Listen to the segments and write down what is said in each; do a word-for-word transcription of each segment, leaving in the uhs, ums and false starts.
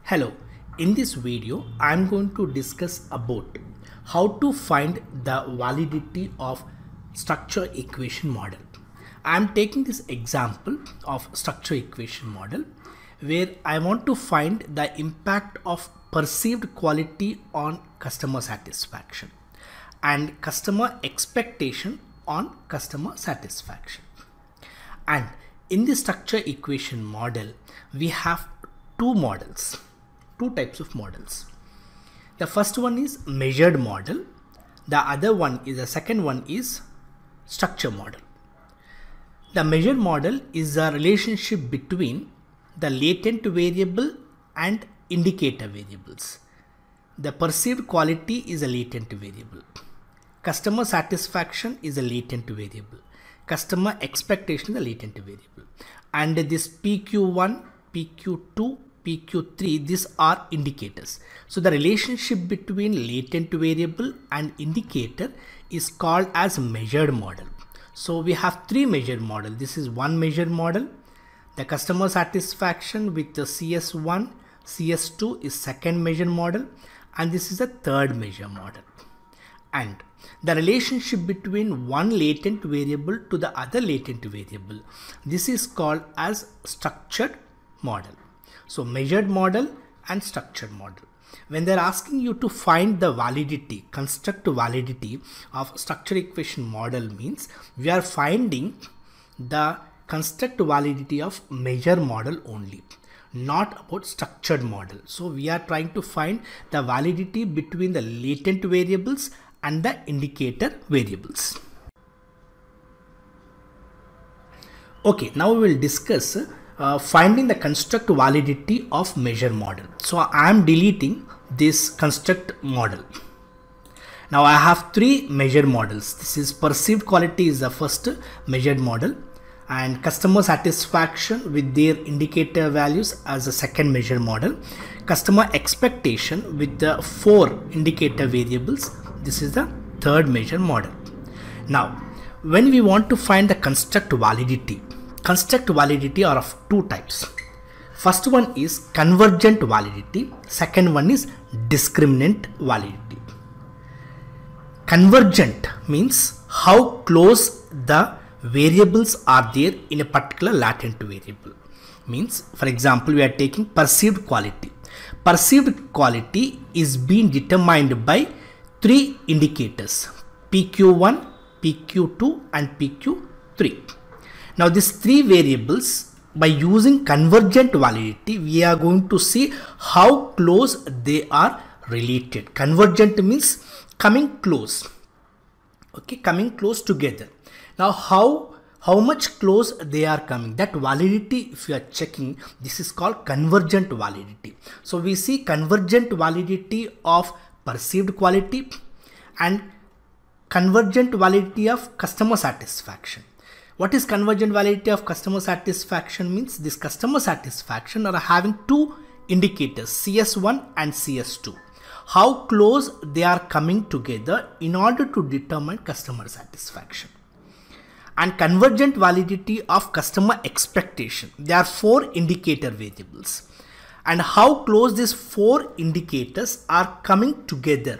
Hello, in this video I am going to discuss about how to find the validity of structure equation model. I am taking this example of structure equation model where I want to find the impact of perceived quality on customer satisfaction and customer expectation on customer satisfaction. And in the structure equation model we have two models. Two types of models. The first one is measured model. The other one is the second one is structure model. The measured model is a relationship between the latent variable and indicator variables. The perceived quality is a latent variable. Customer satisfaction is a latent variable. Customer expectation is a latent variable. And this P Q one, P Q two, P Q three, these are indicators. So the relationship between latent variable and indicator is called as measured model. So we have three measured model. This is one measured model. The customer satisfaction with the C S one, C S two is second measured model, and this is the third measure model. And the relationship between one latent variable to the other latent variable, this is called as structured model. So measured model and structured model. When they're asking you to find the validity, construct validity of structure equation model means we are finding the construct validity of measure model only, not about structured model. So we are trying to find the validity between the latent variables and the indicator variables. Okay, now we will discuss Uh, finding the construct validity of measure model. So I am deleting this construct model. Now I have three measure models. This is perceived quality is the first measured model, and customer satisfaction with their indicator values as the second measure model. Customer expectation with the four indicator variables, this is the third measure model. Now when we want to find the construct validity, construct validity are of two types. First one is convergent validity. Second one is discriminant validity. Convergent means how close the variables are there in a particular latent variable. Means, for example, we are taking perceived quality. Perceived quality is being determined by three indicators: P Q one, P Q two and P Q three. Now these three variables, by using convergent validity, we are going to see how close they are related. Convergent means coming close. Okay, coming close together. Now how how much close they are coming, that validity, if you are checking, this is called convergent validity. So we see convergent validity of perceived quality and convergent validity of customer satisfaction. What is convergent validity of customer satisfaction means? This customer satisfaction are having two indicators, C S one and C S two. How close they are coming together in order to determine customer satisfaction. And convergent validity of customer expectation. There are four indicator variables. And how close these four indicators are coming together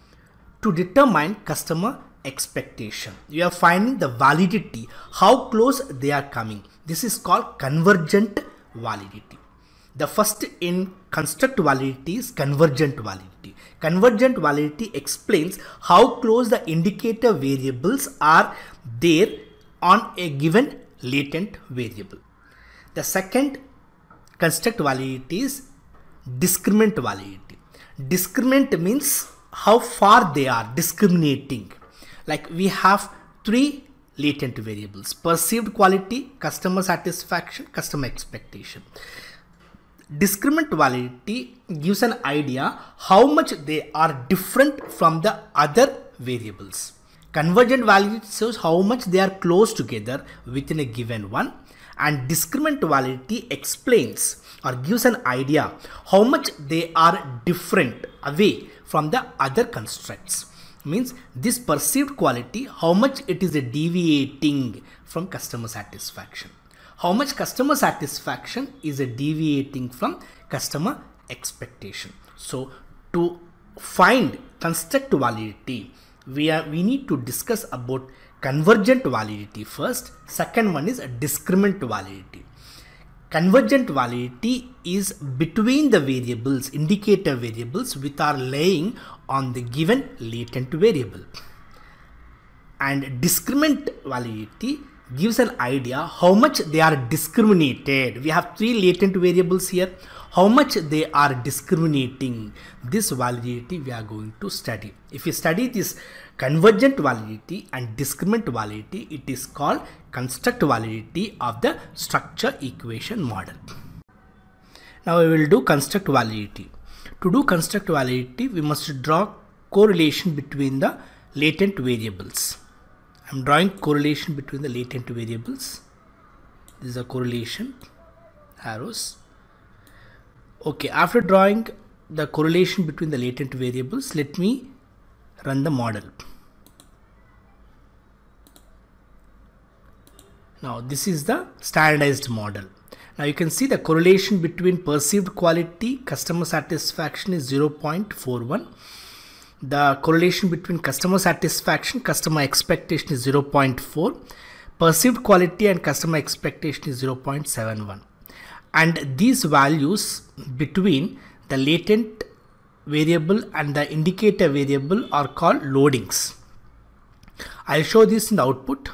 to determine customer expectation. You are finding the validity, how close they are coming. This is called convergent validity. The first in construct validity is convergent validity. Convergent validity explains how close the indicator variables are there on a given latent variable. The second construct validity is discriminant validity. Discriminant means how far they are discriminating. Like we have three latent variables: perceived quality, customer satisfaction, customer expectation. Discriminant validity gives an idea how much they are different from the other variables. Convergent validity shows how much they are close together within a given one, and discriminant validity explains or gives an idea how much they are different away from the other constructs. Means this perceived quality, how much it is deviating from customer satisfaction. How much customer satisfaction is deviating from customer expectation. So to find construct validity, we are we need to discuss about convergent validity first. Second one is a discriminant validity. Convergent validity is between the variables, indicator variables, which are laying on the given latent variable. And discriminant validity gives an idea how much they are discriminated. We have three latent variables here. How much they are discriminating. This validity we are going to study. If we study this convergent validity and discriminant validity, it is called construct validity of the structure equation model. Now we will do construct validity. To do construct validity, we must draw correlation between the latent variables. I am drawing correlation between the latent variables. This is a correlation arrows. Okay, after drawing the correlation between the latent variables, let me run the model. Now this is the standardized model. Now you can see the correlation between perceived quality, customer satisfaction is zero point four one. The correlation between customer satisfaction, customer expectation is zero point four. Perceived quality and customer expectation is zero point seven one. And these values between the latent variable and the indicator variable are called loadings. I'll show this in the output.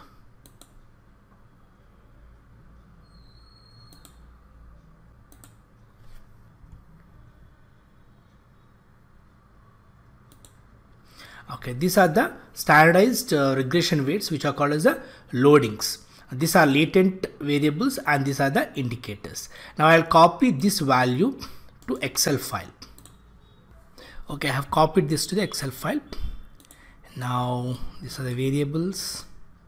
Okay, these are the standardized uh, regression weights, which are called as the loadings. These are latent variables and these are the indicators. Now I'll copy this value to Excel file. Okay, I have copied this to the Excel file. Now these are the variables.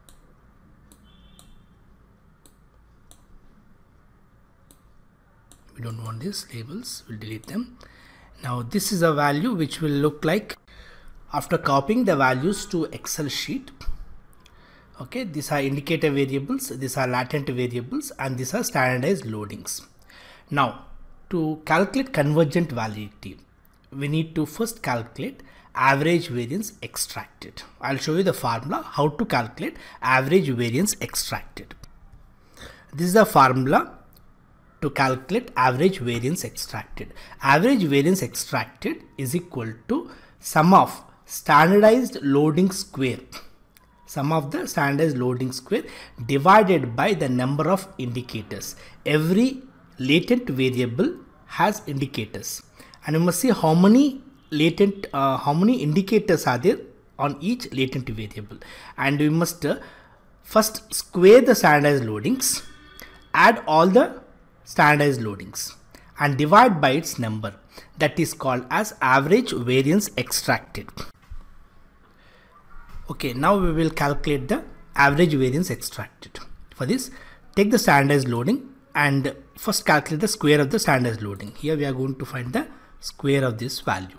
We don't want these labels, we'll delete them. Now this is a value which will look like after copying the values to Excel sheet. Okay, these are indicator variables, these are latent variables, and these are standardized loadings. Now to calculate convergent validity, we need to first calculate average variance extracted. I'll show you the formula how to calculate average variance extracted. This is the formula to calculate average variance extracted. Average variance extracted is equal to sum of standardized loading square. Sum of the standardized loading square divided by the number of indicators. Every latent variable has indicators, and you must see how many latent, uh, how many indicators are there on each latent variable. And we must uh, first square the standardized loadings, add all the standardized loadings, and divide by its number. That is called as average variance extracted. Okay, now we will calculate the average variance extracted. For this, take the standardized loading and first calculate the square of the standardized loading. Here we are going to find the square of this value.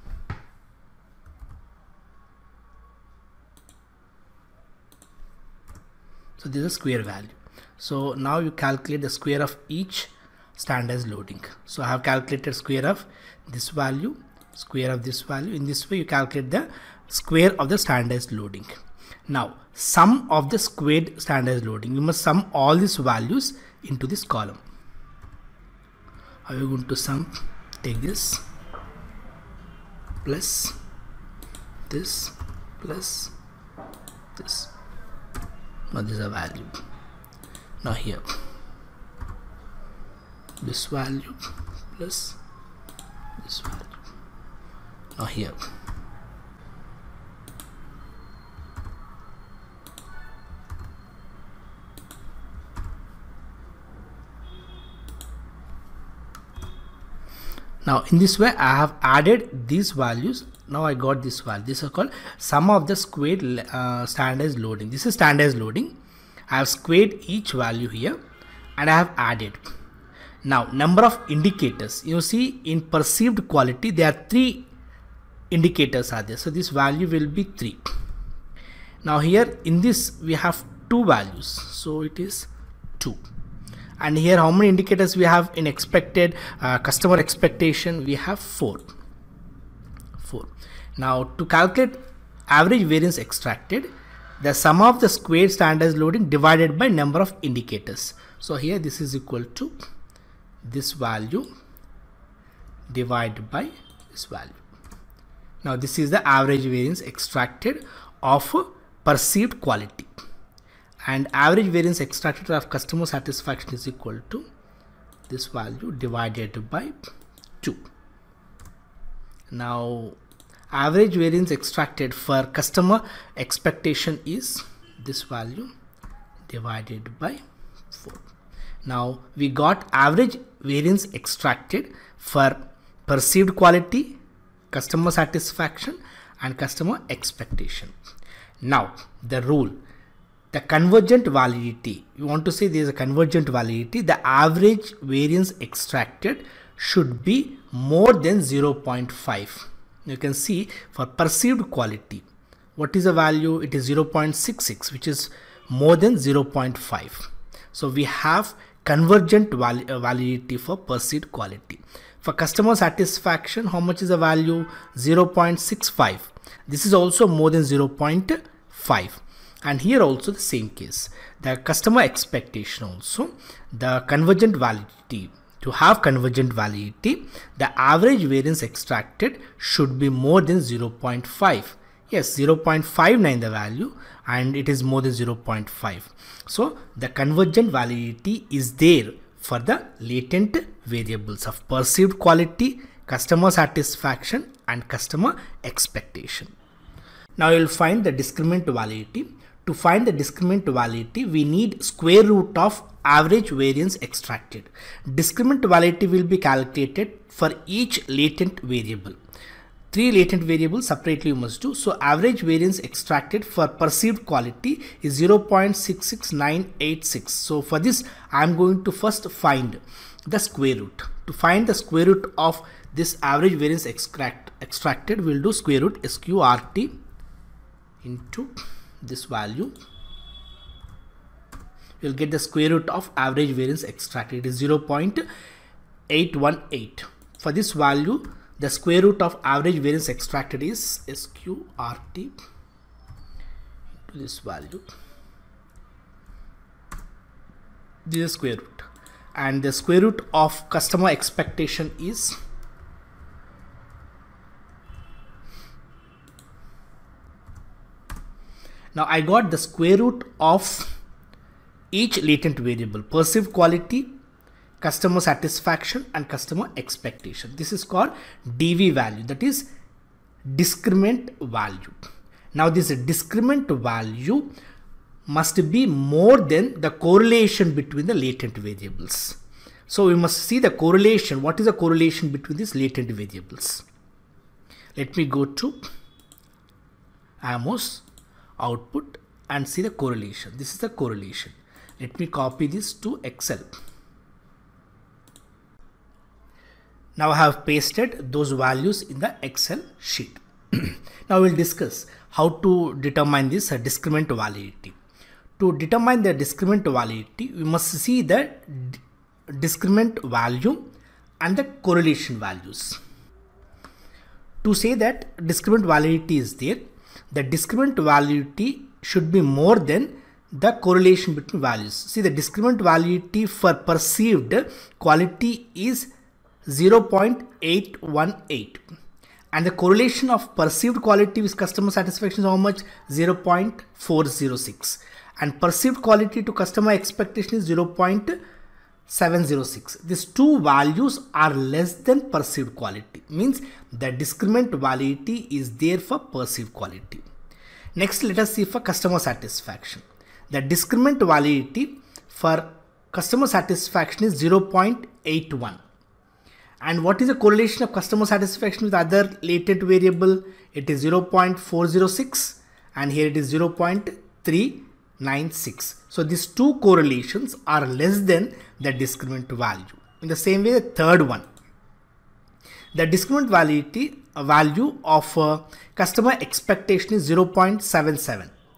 So this is a square value. So now you calculate the square of each standardized loading. So I have calculated square of this value, square of this value. In this way you calculate the square of the standardized loading. Now sum of the squared standardized loading. You must sum all these values into this column. How are you going to sum? Take this plus this plus this. Now this is a value. Now here this value plus this value. Now here now in this way I have added these values. Now I got this value. This is called sum of the squared uh, standardized loading. This is standardized loading. I have squared each value here and I have added. Now number of indicators, you see in perceived quality there are three indicators are there. So this value will be three. Now here in this we have two values. So it is two. And here how many indicators we have in expected uh, customer expectation? We have four. Four. Now to calculate average variance extracted, the sum of the squared standardized loading divided by number of indicators. So here this is equal to this value divided by this value. Now this is the average variance extracted of perceived quality, and average variance extracted of customer satisfaction is equal to this value divided by two. Now average variance extracted for customer expectation is this value divided by four. Now we got average variance extracted for perceived quality, customer satisfaction and customer expectation. Now the rule, the convergent validity, you want to say there is a convergent validity, the average variance extracted should be more than zero point five. You can see for perceived quality, what is the value? It is zero point six six, which is more than zero point five. So we have convergent val validity for perceived quality. For customer satisfaction, how much is the value? zero point six five. This is also more than zero point five. And here also the same case. The customer expectation also, the convergent validity. To have convergent validity, the average variance extracted should be more than zero point five. Yes, zero point five nine the value, and it is more than zero point five. So the convergent validity is there for the latent variables of perceived quality, customer satisfaction and customer expectation. Now you will find the discriminant validity. To find the discriminant validity, we need square root of average variance extracted. Discriminant validity will be calculated for each latent variable. Three latent variables separately you must do. So average variance extracted for perceived quality is zero point six six nine eight six. So for this I am going to first find the square root. To find the square root of this average variance extract, extracted, we will do square root sqrt into this value. You will get the square root of average variance extracted. It is zero point eight one eight. For this value, the square root of average variance extracted is sqrt into this value. This is square root, and the square root of customer expectation is now I got the square root of each latent variable: perceived quality, customer satisfaction and customer expectation. This is called D V value, that is discriminant value. Now this discriminant value must be more than the correlation between the latent variables. So we must see the correlation. What is the correlation between these latent variables? Let me go to Amos output and see the correlation. This is the correlation. Let me copy this to Excel. Now I have pasted those values in the Excel sheet. Now we will discuss how to determine this uh, discriminant validity. To determine the discriminant validity, we must see the discriminant value and the correlation values. To say that discriminant validity is there, the discriminant validity should be more than the correlation between values. See, the discriminant validity for perceived quality is zero point eight one eight, and the correlation of perceived quality with customer satisfaction is how much? zero point four zero six, and perceived quality to customer expectation is zero point seven zero six. These two values are less than perceived quality, means the discriminant validity is there for perceived quality. Next, let us see for customer satisfaction. The discriminant validity for customer satisfaction is zero point eight one. And what is the correlation of customer satisfaction with other latent variable? It is zero point four zero six, and here it is zero point three nine six. So these two correlations are less than the discriminant value. In the same way, the third one, the discriminant validity uh, value of uh, customer expectation is zero point seven seven,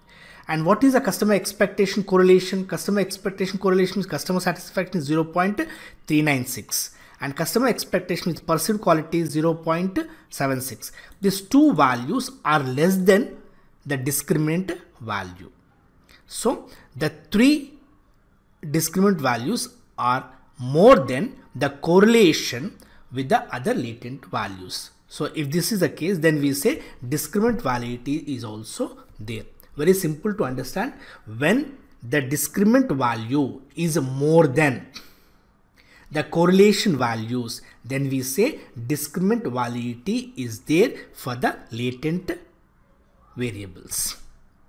And what is the customer expectation correlation? Customer expectation correlation is customer satisfaction is zero point three nine six and customer expectation with perceived quality is zero point seven six. These two values are less than the discriminant value. So the three discriminant values are more than the correlation with the other latent values. So if this is the case, then we say discriminant validity is also there. Very simple to understand. When the discriminant value is more than the correlation values, then we say discriminant validity is there for the latent variables.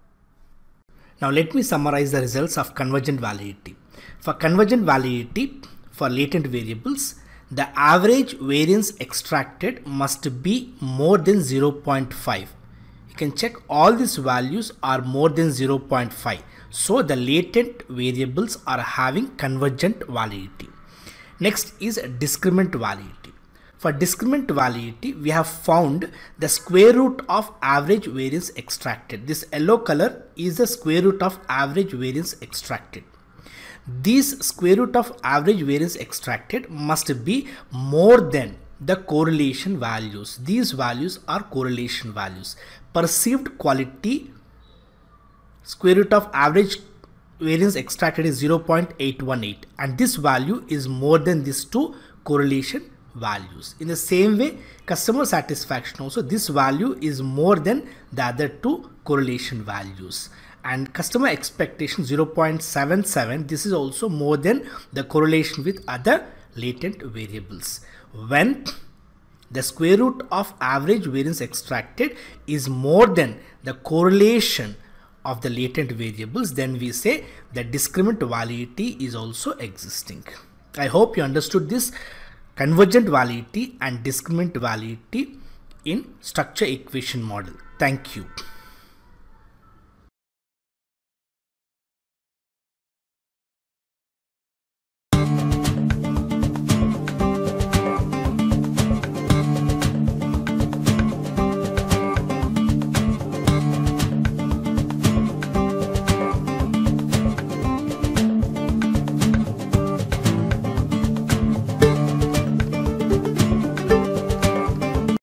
Now let me summarize the results of convergent validity. For convergent validity for latent variables, the average variance extracted must be more than zero point five. You can check all these values are more than zero point five. So the latent variables are having convergent validity. Next is discriminant validity. For discriminant validity, we have found the square root of average variance extracted. This yellow color is the square root of average variance extracted. These square root of average variance extracted must be more than the correlation values. These values are correlation values. Perceived quality square root of average variance extracted is zero point eight one eight and this value is more than these two correlation values. In the same way, customer satisfaction also, this value is more than the other two correlation values. And customer expectation zero point seven seven, this is also more than the correlation with other latent variables. When the square root of average variance extracted is more than the correlation of the latent variables, then we say the discriminant validity is also existing. I hope you understood this convergent validity and discriminant validity in structure equation model. Thank you.